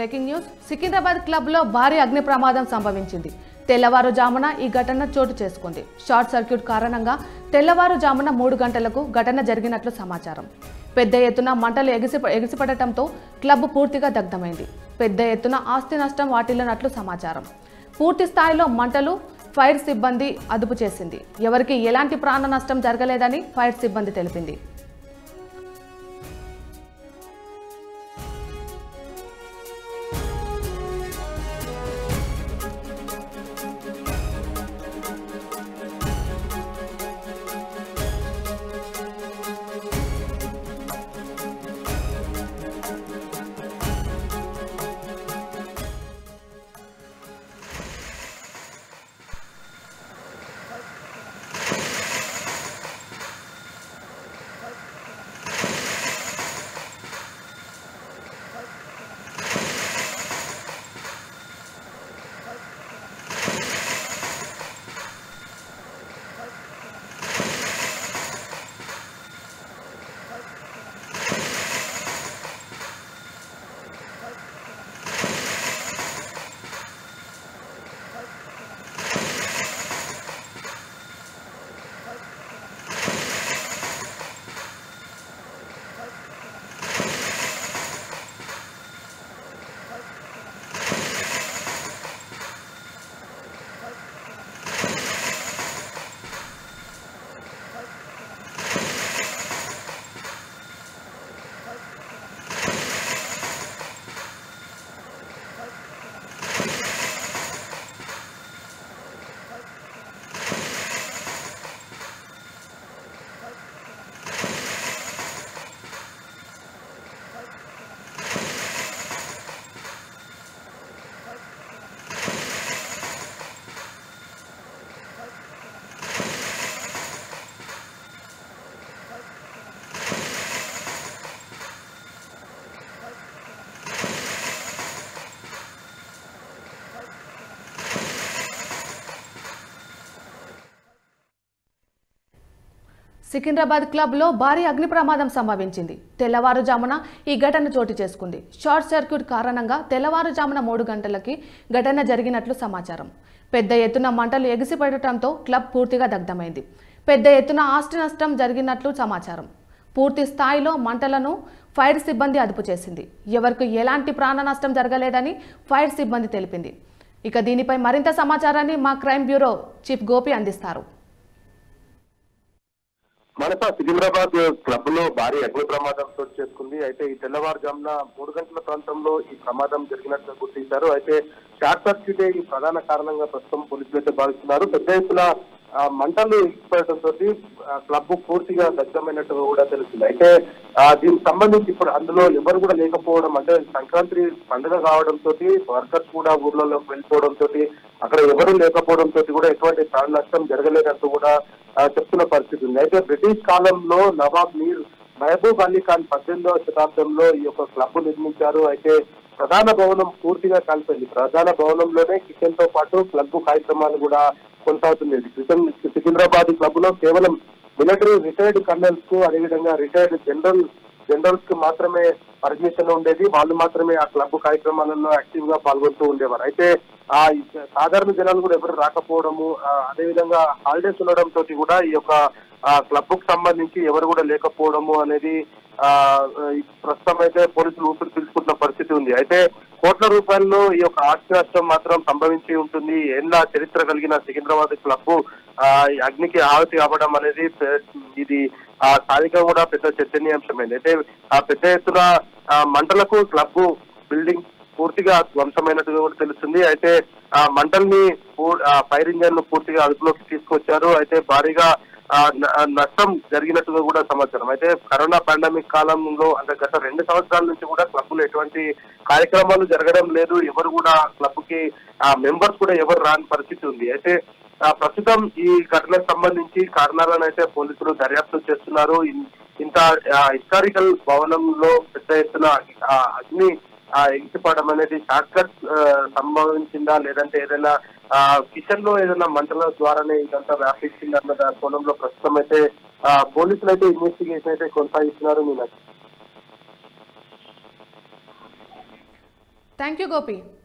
Breaking news. Secunderabad club లో భారీ అగ్ని ప్రమాదం సంభవించింది. తెల్లవారుజామున ఈ ఘటన చోటు చేసుకుంది. షార్ట్ సర్క్యూట్ కారణంగా తెల్లవారుజామున 3 గంటలకు ఘటన జరిగినట్లు సమాచారం. పెద్ద ఎత్తున మంటలు ఎగిసిపడటంతో క్లబ్ పూర్తిగా దగ్ధమైంది. పెద్ద ఎత్తున ఆస్తి నష్టం వాటిల్లినట్లు సమాచారం. పూర్తి స్థాయిలో మంటలు ఫైర్ సిబ్బంది అదుపు చేసింది. ఎవరికి ఎలాంటి ప్రాణ నష్టం జరగలేదని ఫైర్ సిబ్బంది తెలిపింది. సికింద్రాబాద్ క్లబ్ లో భారీ అగ్ని ప్రమాదం సంభవించింది. తెల్లవారుజామున ఈ ఘటన చోటు చేసుకుంది. షార్ట్ సర్క్యూట్ కారణంగా తెల్లవారుజామున 3 గంటలకి ఘటన జరిగినట్లు సమాచారం. పెద్ద ఎత్తున మంటలు ఎగిసిపడటంతో క్లబ్ పూర్తిగా దగ్ధమైంది. పెద్ద ఎత్తున ఆస్తి నష్టం జరిగినట్లు సమాచారం. పూర్తి స్థాయిలో మంటలను ఫైర్ సిబ్బంది అదుపు చేసింది. ఎవరికి ఎలాంటి ప్రాణ నష్టం జరగలేదని ఫైర్ సిబ్బంది తెలిపింది. ఇక దీనిపై మరింత సమాచారాన్ని మా క్రైమ్ బ్యూరో చీఫ్ గోపి అందిస్తారు. మనసా సికింద్రాబాద్ క్లబ్ లో భారీ అగ్ని ప్రమాదం చోటు చేసుకుంది. అయితే ఈ తెల్లవారుజామున 3 గంటల ప్రాంతంలో ఈ ప్రమాదం జరిగినట్లు గుర్తించారు. అయితే షార్ట్ సర్క్యూట్ ఈ ప్రధాన కారణంగా ప్రస్తుతం పోలీసులు అయితే భావిస్తున్నారు. పెద్ద ఎత్తున మంటలు ఎగిసిపడటంతో క్లబ్ పూర్తిగా దగ్ధమైనట్టు కూడా తెలుస్తుంది. అయితే దీనికి సంబంధించి ఇప్పుడు అందులో ఎవరు కూడా లేకపోవడం, అంటే సంక్రాంతి పండుగ కావడంతో వర్కర్స్ కూడా ఊర్లలోకి వెళ్ళిపోవడంతో అక్కడ ఎవరు లేకపోవడంతో కూడా ఎటువంటి ప్రాణ నష్టం జరగలేదంటూ కూడా చెప్తున్న పరిస్థితి ఉంది. అయితే బ్రిటిష్ కాలంలో నవాబ్ మీర్ మహబూబ్ అలీ ఖాన్ 18వ శతాబ్దంలో ఈ యొక్క క్లబ్ నిర్మించారు. అయితే ప్రధాన భవనం పూర్తిగా కాలిపోయింది. ప్రధాన భవనంలోనే కిచెన్ తో పాటు క్లబ్ కార్యక్రమాలు కూడా కొనసాగుతుంది. సికింద్రాబాద్ క్లబ్ లో కేవలం మిలిటరీ రిటైర్డ్ కర్నల్స్ కు, అదేవిధంగా రిటైర్డ్ జనరల్స్ కు మాత్రమే పర్మిషన్ ఉండేది. వాళ్ళు మాత్రమే ఆ క్లబ్ కార్యక్రమాలలో యాక్టివ్ గా పాల్గొంటూ ఉండేవారు. అయితే ఆ సాధారణ జనాలు కూడా ఎవరు రాకపోవడము, అదేవిధంగా హాలిడేస్ ఉండడంతో కూడా ఈ యొక్క క్లబ్ కు సంబంధించి ఎవరు కూడా లేకపోవడము అనేది ప్రస్తుతం అయితే పోలీసులు ఊపిరి పీల్చుకుంటున్న పరిస్థితి ఉంది. అయితే కోట్ల రూపాయల్లో ఈ యొక్క ఆస్తి నష్టం మాత్రం సంభవించి ఉంటుంది. ఏళ్ళ చరిత్ర కలిగిన సికింద్రాబాద్ క్లబ్ అగ్నికి ఆహుతి అవ్వడం అనేది ఇది స్థానికంగా కూడా పెద్ద చర్చనీయాంశమైంది. అయితే ఆ పెద్ద ఎత్తున మంటలకు క్లబ్ బిల్డింగ్ పూర్తిగా ధ్వంసమైనట్టుగా కూడా తెలుస్తుంది. అయితే ఆ మంటల్ని ఫైర్ ఇంజన్ ను పూర్తిగా అదుపులోకి తీసుకొచ్చారు. అయితే భారీగా నష్టం జరిగినట్టుగా కూడా సమాచారం. అయితే కరోనా పాండమిక్ కాలంలో, అంటే గత 2 సంవత్సరాల నుంచి కూడా క్లబ్ లో ఎటువంటి కార్యక్రమాలు జరగడం లేదు. ఎవరు కూడా క్లబ్ కి మెంబర్స్ కూడా ఎవరు రాని పరిస్థితి ఉంది. అయితే ప్రస్తుతం ఈ ఘటనకు సంబంధించి కారణాలను అయితే పోలీసులు దర్యాప్తు చేస్తున్నారు. ఇంత హిస్టారికల్ భవనంలో పెద్ద ఎత్తున అగ్ని ఎగిసిపడడం అనేది షార్ట్ కట్ సంభవించిందా, లేదంటే ఏదైనా కిచెన్ లో ఏదైనా మంటల ద్వారానే ఇదంతా వ్యాపించిందా అన్న కోణంలో ప్రస్తుతం అయితే పోలీసులు అయితే ఇన్వెస్టిగేషన్ అయితే కొనసాగిస్తున్నారు. Thank you Gopi.